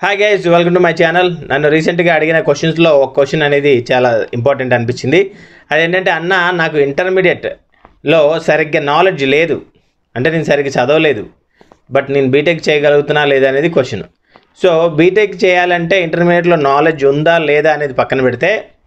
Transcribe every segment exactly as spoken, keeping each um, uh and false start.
Hi guys, welcome to my channel. నన్ను రీసెంట్గా అడిగిన క్వశ్చన్స్లో ఒక క్వశ్చన్ అనేది చాలా ఇంపార్టెంట్ అనిపించింది. అదేంటంటే, అన్న నాకు ఇంటర్మీడియట్లో సరిగ్గా నాలెడ్జ్ లేదు, అంటే నేను సరిగ్గా చదవలేదు, బట్ నేను బీటెక్ చేయగలుగుతున్నా లేదా అనేది క్వశ్చన్. సో బీటెక్ చేయాలంటే ఇంటర్మీడియట్లో నాలెడ్జ్ ఉందా లేదా అనేది పక్కన పెడితే,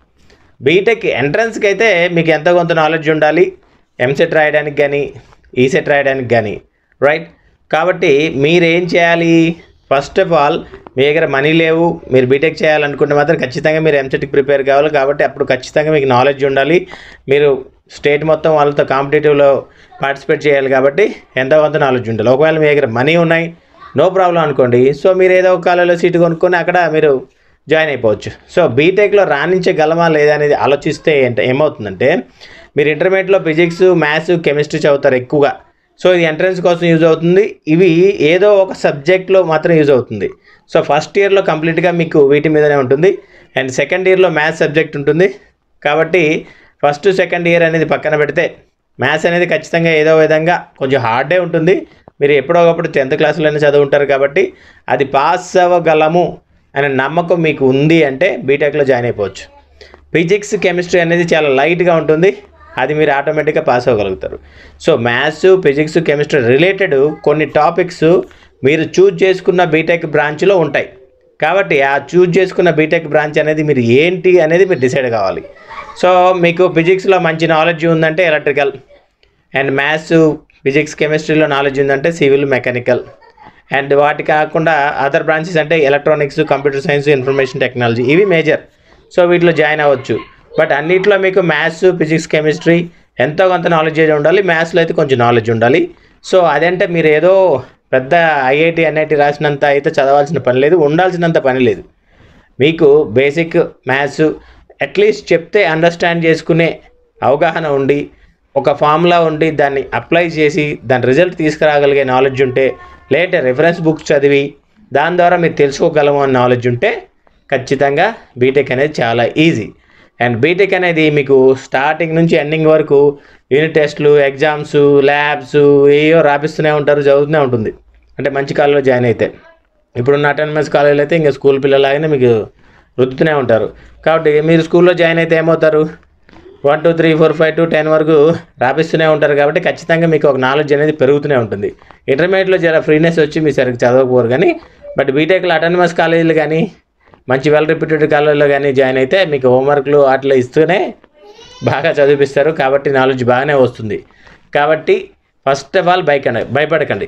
బీటెక్ ఎంట్రన్స్కి అయితే మీకు ఎంతో కొంత నాలెడ్జ్ ఉండాలి, ఎంసెట్ రాయడానికి కానీ ఈసెట్ రాయడానికి కానీ, రైట్? కాబట్టి మీరేం చేయాలి? ఫస్ట్ ఆఫ్ ఆల్, మీ దగ్గర మనీ లేవు, మీరు బీటెక్ చేయాలనుకుంటే మాత్రం ఖచ్చితంగా మీరు ఎంసెట్కి ప్రిపేర్ కావాలి. కాబట్టి అప్పుడు ఖచ్చితంగా మీకు నాలెడ్జ్ ఉండాలి. మీరు స్టేట్ మొత్తం వాళ్ళతో కాంపిటేటివ్లో పార్టిసిపేట్ చేయాలి, కాబట్టి ఎంతో కొంత నాలెడ్జ్ ఉండాలి. ఒకవేళ మీ దగ్గర మనీ ఉన్నాయి, నో ప్రాబ్లం అనుకోండి. సో మీరు ఏదో ఒక కాలేజీలో సీటు కొనుక్కొని అక్కడ మీరు జాయిన్ అయిపోవచ్చు. సో బీటెక్లో రాణించగలమా లేదా అనేది ఆలోచిస్తే ఏంట ఏమవుతుందంటే, మీరు ఇంటర్మీడియట్లో ఫిజిక్స్, మ్యాథ్స్, కెమిస్ట్రీ చదువుతారు ఎక్కువగా. సో ఇది ఎంట్రన్స్ కోసం యూజ్ అవుతుంది. ఇవి ఏదో ఒక సబ్జెక్ట్లో మాత్రం యూజ్ అవుతుంది. సో ఫస్ట్ ఇయర్లో కంప్లీట్గా మీకు వీటి మీదనే ఉంటుంది, అండ్ సెకండ్ ఇయర్లో మ్యాథ్స్ సబ్జెక్ట్ ఉంటుంది. కాబట్టి ఫస్ట్ సెకండ్ ఇయర్ అనేది పక్కన పెడితే, మ్యాథ్స్ అనేది ఖచ్చితంగా ఏదో విధంగా కొంచెం హార్డే ఉంటుంది. మీరు ఎప్పుడో ఒకప్పుడు టెన్త్ క్లాసులోనే చదువుంటారు, కాబట్టి అది పాస్ అవ్వగలము అనే నమ్మకం మీకు ఉంది అంటే బీటెక్లో జాయిన్ అయిపోవచ్చు. ఫిజిక్స్, కెమిస్ట్రీ అనేది చాలా లైట్గా ఉంటుంది, అది మీరు ఆటోమేటిక్గా పాస్ అవ్వగలుగుతారు. So maths, physics, chemistry related కొన్ని టాపిక్స్ మీరు చూజ్ చేసుకున్న బీటెక్ బ్రాంచ్లో ఉంటాయి. కాబట్టి ఆ చూజ్ చేసుకున్న బీటెక్ బ్రాంచ్ అనేది మీరు ఏంటి అనేది మీరు డిసైడ్ కావాలి. సో మీకు ఫిజిక్స్లో మంచి నాలెడ్జ్ ఉందంటే ఎలక్ట్రికల్, అండ్ మ్యాథ్స్, ఫిజిక్స్, కెమిస్ట్రీలో నాలెడ్జ్ ఉందంటే సివిల్, మెకానికల్, అండ్ వాటి కాకుండా అదర్ బ్రాంచెస్ అంటే electronics, computer science, information technology, ఇవి మేజర్. సో వీటిలో జాయిన్ అవ్వచ్చు. బట్ అన్నింటిలో మీకు మ్యాథ్స్, ఫిజిక్స్, కెమిస్ట్రీ ఎంతో కొంత నాలెడ్జ్ ఉండాలి. మ్యాథ్స్లో అయితే కొంచెం నాలెడ్జ్ ఉండాలి. సో అదంటే మీరు ఏదో పెద్ద ఐఐటి, ఎన్ఐటి రాసినంత అయితే చదవాల్సిన పని లేదు, ఉండాల్సినంత పని లేదు. మీకు బేసిక్ మ్యాథ్స్ అట్లీస్ట్ చెప్తే అండర్స్టాండ్ చేసుకునే అవగాహన ఉండి, ఒక ఫార్ములా ఉండి దాన్ని అప్లై చేసి దాని రిజల్ట్ తీసుకురాగలిగే నాలెడ్జ్ ఉంటే, లేదంటే రెఫరెన్స్ బుక్స్ చదివి దాని ద్వారా మీరు తెలుసుకోగలము అనే నాలెడ్జ్ ఉంటే ఖచ్చితంగా బీటెక్ అనేది చాలా ఈజీ. అండ్ బీటెక్ అనేది మీకు స్టార్టింగ్ నుంచి ఎండింగ్ వరకు యూనిట్ టెస్ట్లు, ఎగ్జామ్స్, ల్యాబ్స్ ఏయో రాపిస్తూనే ఉంటారు, చదువుతూనే ఉంటుంది. అంటే మంచి కాలేజీలో జాయిన్ అయితే, ఇప్పుడున్న అటానమస్ కాలేజీలో అయితే ఇంకా స్కూల్ పిల్లలాగానే మీకు రుద్దుతూనే ఉంటారు. కాబట్టి మీరు స్కూల్లో జాయిన్ అయితే ఏమవుతారు, one two three four five to ten వరకు రాపిస్తూనే ఉంటారు. కాబట్టి ఖచ్చితంగా మీకు ఒక నాలెడ్జ్ అనేది పెరుగుతూనే ఉంటుంది. ఇంటర్మీడియట్లో చాలా ఫ్రీనెస్ వచ్చి మీరు సరిగ్గా చదవకపోరు, కానీ బట్ బీటెక్లో అటానమస్ కాలేజీలు కానీ మంచి వెల్ రిప్యూటెడ్ కాలేజీలో కానీ జాయిన్ అయితే మీకు హోంవర్క్లు అట్లా ఇస్తూనే బాగా చదివిస్తారు. కాబట్టి నాలెడ్జ్ బాగానే వస్తుంది. కాబట్టి ఫస్ట్ ఆఫ్ ఆల్ భయకండి భయపడకండి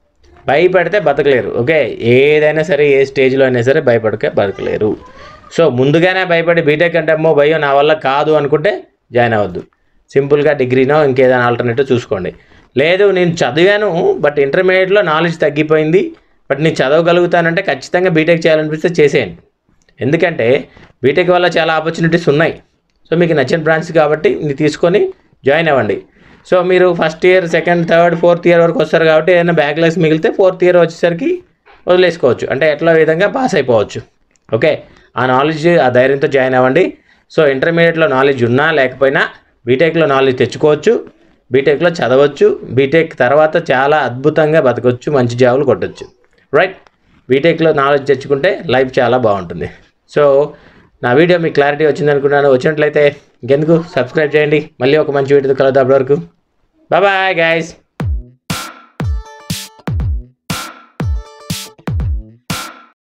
భయపడితే బతకలేరు. ఓకే, ఏదైనా సరే ఏ స్టేజ్లో అయినా సరే భయపడక బతకలేరు. సో ముందుగానే భయపడి బీటెక్ అంటే అమ్మో భయం నా వల్ల కాదు అనుకుంటే జాయిన్ అవ్వద్దు. సింపుల్గా డిగ్రీనో ఇంకేదైనా ఆల్టర్నేటివ్ చూసుకోండి. లేదు నేను చదివాను బట్ ఇంటర్మీడియట్లో నాలెడ్జ్ తగ్గిపోయింది, బట్ నేను చదవగలుగుతానంటే ఖచ్చితంగా బీటెక్ చేయాలనిపిస్తే చేసేయండి. ఎందుకంటే బీటెక్ వల్ల చాలా ఆపర్చునిటీస్ ఉన్నాయి. సో మీకు నచ్చిన బ్రాంచ్ కాబట్టి మీరు తీసుకొని జాయిన్ అవ్వండి. సో మీరు first year, second, third, fourth year వరకు వస్తారు కాబట్టి ఏదైనా బ్యాక్లాగ్స్ మిగిలితే ఫోర్త్ ఇయర్ వచ్చేసరికి వదిలేసుకోవచ్చు, అంటే ఎట్లా విధంగా పాస్ అయిపోవచ్చు. ఓకే, ఆ నాలెడ్జ్, ఆ ధైర్యంతో జాయిన్ అవ్వండి. సో ఇంటర్మీడియట్లో నాలెడ్జ్ ఉన్నా లేకపోయినా బీటెక్లో నాలెడ్జ్ తెచ్చుకోవచ్చు, బీటెక్లో చదవచ్చు, బీటెక్ తర్వాత చాలా అద్భుతంగా బతకొచ్చు, మంచి జాబులు కొట్టచ్చు, రైట్? బీటెక్లో నాలెడ్జ్ తెచ్చుకుంటే లైఫ్ చాలా బాగుంటుంది. సో నా వీడియో మీకు క్లారిటీ వచ్చింది అనుకున్నాను. వచ్చినట్లయితే ఇంకెందుకు సబ్స్క్రైబ్ చేయండి. మళ్ళీ ఒక మంచి వీడియోతో కలుద్దాం. అప్పటి వరకు బాయ్ బాయ్ గైస్.